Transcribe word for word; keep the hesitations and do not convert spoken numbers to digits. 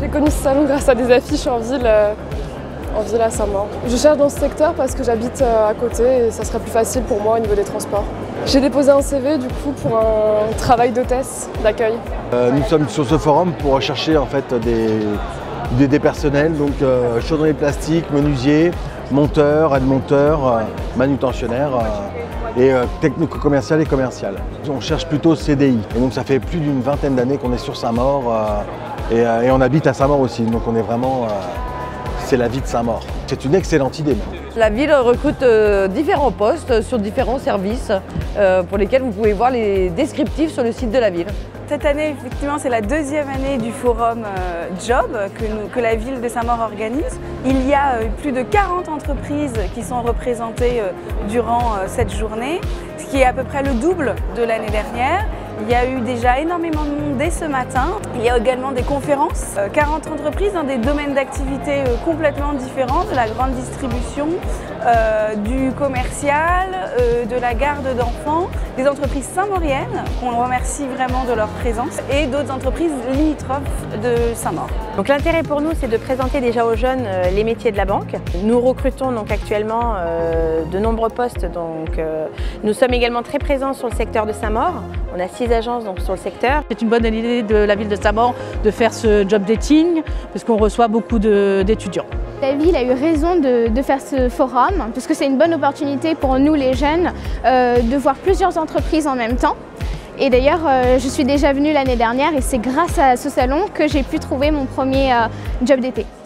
connu ce salon grâce à des affiches en ville, euh, en ville à Saint-Maur. Je cherche dans ce secteur parce que j'habite euh, à côté et ça serait plus facile pour moi au niveau des transports. J'ai déposé un C V du coup pour un travail d'hôtesse d'accueil. Euh, nous sommes sur ce forum pour rechercher en fait des, des, des personnels, donc euh, chaudronniers plastiques, menuisiers, monteurs, aides-monteurs, euh, manutentionnaires euh, et euh, technico-commercial et commercial. On cherche plutôt C D I et donc ça fait plus d'une vingtaine d'années qu'on est sur Saint-Maur euh, et, euh, et on habite à Saint-Maur aussi, donc on est vraiment, euh, c'est la vie de Saint-Maur. C'est une excellente idée même. La ville recrute euh, différents postes sur différents services euh, pour lesquels vous pouvez voir les descriptifs sur le site de la ville. Cette année, effectivement, c'est la deuxième année du forum euh, Job que, nous, que la ville de Saint-Maur organise. Il y a euh, plus de quarante entreprises qui sont représentées euh, durant euh, cette journée, ce qui est à peu près le double de l'année dernière. Il y a eu déjà énormément de monde dès ce matin. Il y a également des conférences, euh, quarante entreprises dans des domaines d'activité euh, complètement différents, de la grande distribution, euh, du commercial, euh, de la garde d'enfants, des entreprises saint-mauriennes qu'on remercie vraiment de leur présence et d'autres entreprises limitrophes de Saint-Maur. Donc l'intérêt pour nous, c'est de présenter déjà aux jeunes euh, les métiers de la banque. Nous recrutons donc actuellement euh, de nombreux postes. Donc, euh, nous sommes également très présents sur le secteur de Saint-Maur. On a six agences donc, sur le secteur. C'est une bonne idée de la ville de Saint-Maur de faire ce job dating parce qu'on reçoit beaucoup d'étudiants. La ville a eu raison de, de faire ce forum parce que c'est une bonne opportunité pour nous les jeunes euh, de voir plusieurs entreprises en même temps. Et d'ailleurs, euh, je suis déjà venue l'année dernière et c'est grâce à ce salon que j'ai pu trouver mon premier euh, job d'été.